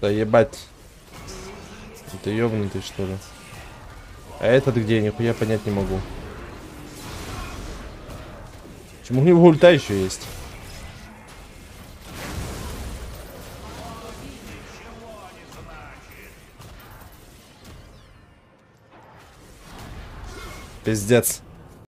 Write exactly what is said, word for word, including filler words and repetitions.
Да ебать. Ты ёбнутый, что ли? А этот где? Нихуя понять не могу. Почему у него ульта еще есть? Пиздец.